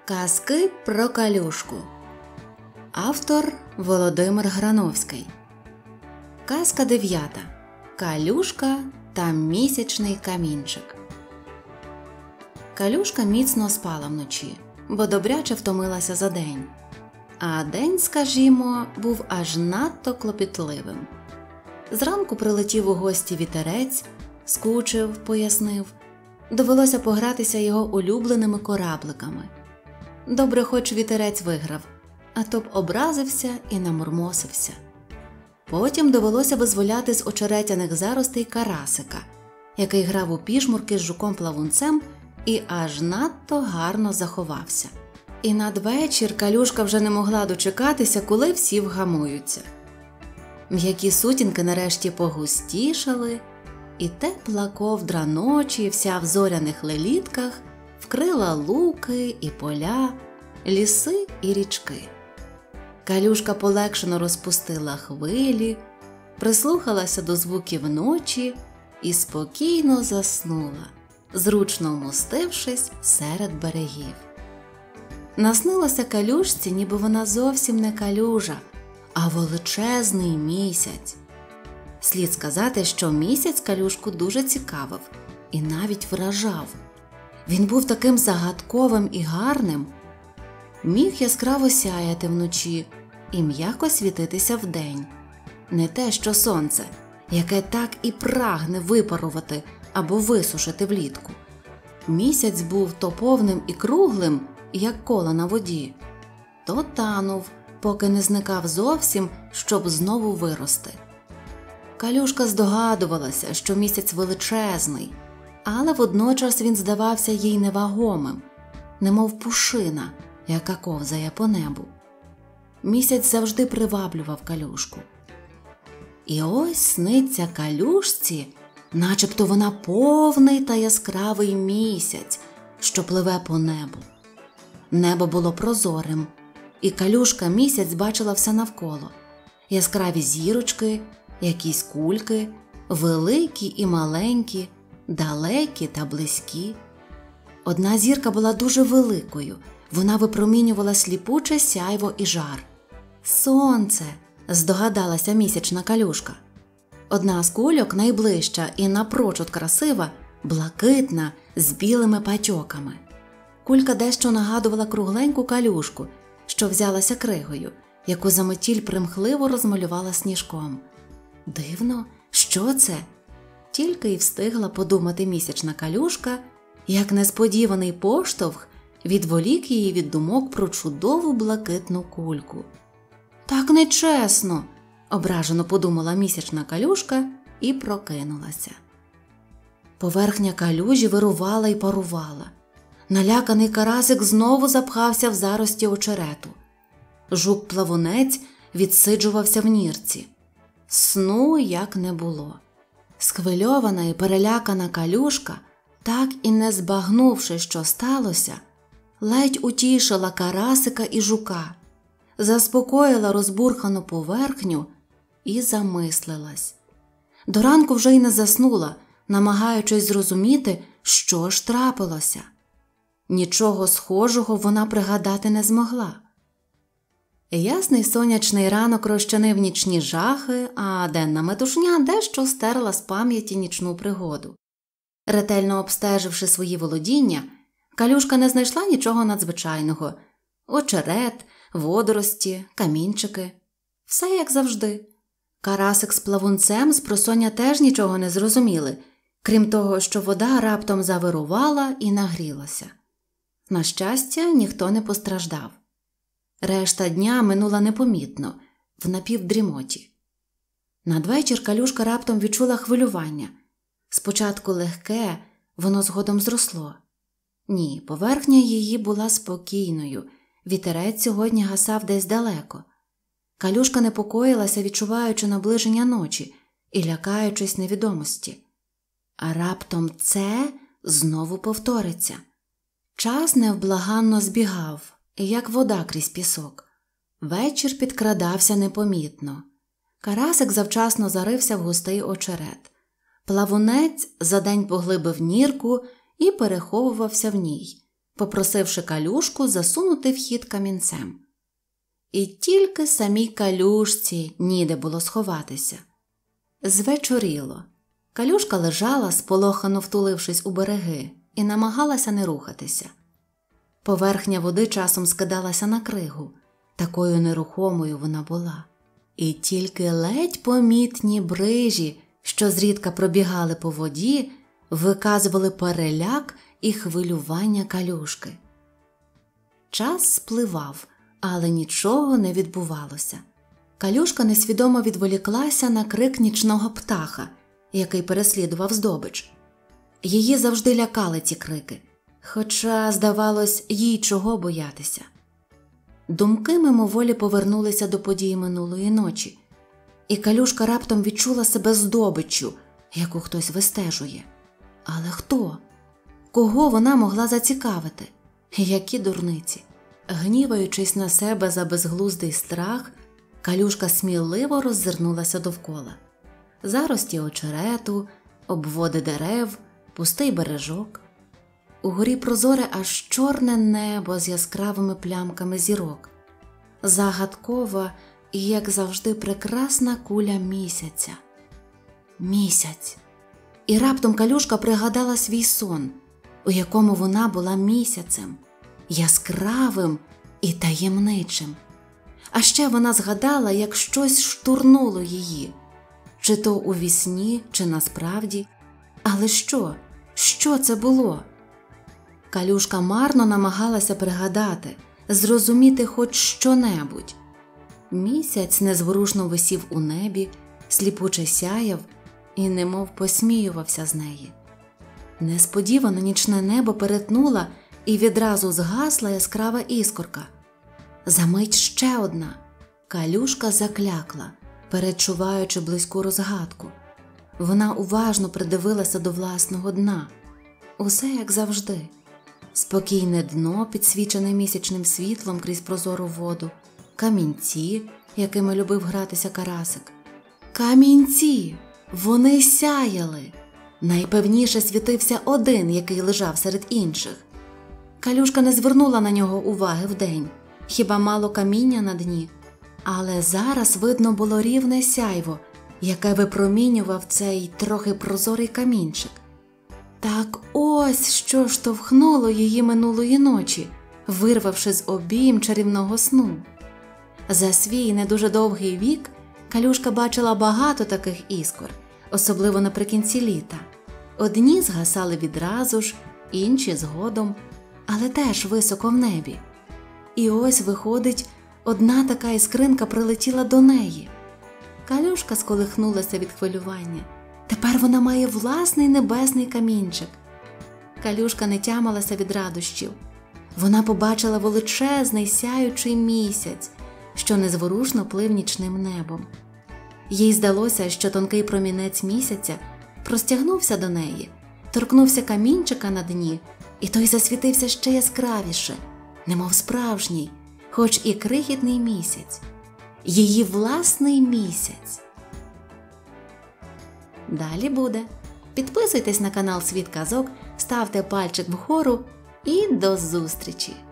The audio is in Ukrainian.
Казки про Калюшку. Автор Володимир Грановський. Казка 9. Калюшка та місячний камінчик. Калюшка міцно спала вночі, бо добряче втомилася за день. А день, скажімо, був аж надто клопітливим. Зранку прилетів у гості вітерець, скучив, пояснив. Довелося погратися його улюбленими корабликами. Добре, хоч вітерець виграв, а то б образився і намурмосився. Потім довелося визволяти з очеретяних заростей карасика, який грав у пішмурки з жуком-плавунцем і аж надто гарно заховався. І надвечір Калюшка вже не могла дочекатися, коли всі вгамуються. М'які сутінки нарешті погустішали, і тепла ковдра ночі вся в зоряних лелітках вкрила луки і поля, ліси і річки. Калюшка полегшено розпустила хвилі, прислухалася до звуків ночі і спокійно заснула, зручно вмостившись серед берегів. Наснилося Калюшці, ніби вона зовсім не калюжа, а величезний місяць. Слід сказати, що місяць Калюшку дуже цікавив і навіть вражав. Він був таким загадковим і гарним. Міг яскраво сяяти вночі і м'яко світитися вдень. Не те, що сонце, яке так і прагне випарувати або висушити влітку. Місяць був то повним і круглим, як коло на воді, то танув, поки не зникав зовсім, щоб знову вирости. Калюшка здогадувалася, що місяць величезний, але водночас він здавався їй невагомим, немов пушина, яка ковзає по небу. Місяць завжди приваблював Калюшку. І ось сниться Калюшці, начебто вона повний та яскравий місяць, що пливе по небу. Небо було прозорим, і Калюшка місяць бачила все навколо. Яскраві зірочки, якісь кульки, великі і маленькі, далекі та близькі. Одна зірка була дуже великою, вона випромінювала сліпуче сяйво і жар. «Сонце!» – здогадалася місячна Калюшка. Одна з кульок, найближча і напрочуд красива, блакитна, з білими патьоками. Кулька дещо нагадувала кругленьку Калюшку, що взялася кригою, яку заметіль примхливо розмалювала сніжком. Дивно, що це? Тільки й встигла подумати місячна Калюшка, як несподіваний поштовх відволік її від думок про чудову блакитну кульку. «Так нечесно!» – ображено подумала місячна Калюшка і прокинулася. Поверхня калюжі вирувала й парувала. Наляканий карасик знову запхався в зарості очерету. Жук-плавунець відсиджувався в нірці. Сну як не було. Схвильована і перелякана Калюшка, так і не збагнувши, що сталося, ледь утішила карасика і жука, заспокоїла розбурхану поверхню і замислилась. До ранку вже й не заснула, намагаючись зрозуміти, що ж трапилося. Нічого схожого вона пригадати не змогла. Ясний сонячний ранок розчинив нічні жахи, а денна метушня дещо стерла з пам'яті нічну пригоду. Ретельно обстеживши свої володіння, Калюшка не знайшла нічого надзвичайного. Очерет, водорості, камінчики. Все як завжди. Карасик з плавунцем спросоння теж нічого не зрозуміли, крім того, що вода раптом завирувала і нагрілася. На щастя, ніхто не постраждав. Решта дня минула непомітно, в напівдрімоті. Надвечір Калюшка раптом відчула хвилювання. Спочатку легке, воно згодом зросло. Ні, поверхня її була спокійною, вітерець сьогодні гасав десь далеко. Калюшка непокоїлася, відчуваючи наближення ночі і лякаючись невідомості. А раптом це знову повториться. Час невблаганно збігав, як вода крізь пісок. Вечір підкрадався непомітно. Карасик завчасно зарився в густий очерет. Плавунець за день поглибив нірку і переховувався в ній, попросивши Калюшку засунути в хід камінцем. І тільки самій Калюшці ніде було сховатися. Звечоріло. Калюшка лежала, сполохано втулившись у береги, і намагалася не рухатися. Поверхня води часом скидалася на кригу, такою нерухомою вона була. І тільки ледь помітні брижі, що зрідка пробігали по воді, виказували переляк і хвилювання Калюшки. Час спливав, але нічого не відбувалося. Калюшка несвідомо відволіклася на крик нічного птаха, який переслідував здобич. Її завжди лякали ці крики, хоча, здавалось, їй чого боятися. Думки мимоволі повернулися до подій минулої ночі, і Калюшка раптом відчула себе здобиччю, яку хтось вистежує. Але хто? Кого вона могла зацікавити? Які дурниці! Гніваючись на себе за безглуздий страх, Калюшка сміливо роззирнулася довкола. Зарості очерету, обводи дерев, пустий бережок. Угорі прозоре аж чорне небо з яскравими плямками зірок. Загадкова і, як завжди, прекрасна куля місяця. Місяць. І раптом Калюшка пригадала свій сон, у якому вона була місяцем, яскравим і таємничим. А ще вона згадала, як щось штурнуло її. Чи то у вісні, чи насправді. Але що? Що це було? Калюшка марно намагалася пригадати, зрозуміти хоч що-небудь. Місяць незворушно висів у небі, сліпуче сяяв і немов посміювався з неї. Несподівано нічне небо перетнула і відразу згасла яскрава іскорка. Замить ще одна. Калюшка заклякла, передчуваючи близьку розгадку. Вона уважно придивилася до власного дна. Усе як завжди. Спокійне дно, підсвічене місячним світлом крізь прозору воду, камінці, якими любив гратися карасик. Камінці! Вони сяяли! Найпевніше світився один, який лежав серед інших. Калюшка не звернула на нього уваги вдень, хіба мало каміння на дні. Але зараз видно було рівне сяйво, яке випромінював цей трохи прозорий камінчик. Так ось що штовхнуло її минулої ночі, вирвавши з обійм чарівного сну. За свій не дуже довгий вік Калюшка бачила багато таких іскор, особливо наприкінці літа. Одні згасали відразу ж, інші згодом, але теж високо в небі. І ось, виходить, одна така іскринка прилетіла до неї. Калюшка сколихнулася від хвилювання. Тепер вона має власний небесний камінчик. Калюшка не тямалася від радощів. Вона побачила величезний сяючий місяць, що незворушно плив нічним небом. Їй здалося, що тонкий промінець місяця простягнувся до неї, торкнувся камінчика на дні, і той засвітився ще яскравіше, немов справжній, хоч і крихітний місяць. Її власний місяць. Далі буде. Підписуйтесь на канал Світ Казок, ставте пальчик вгору і до зустрічі!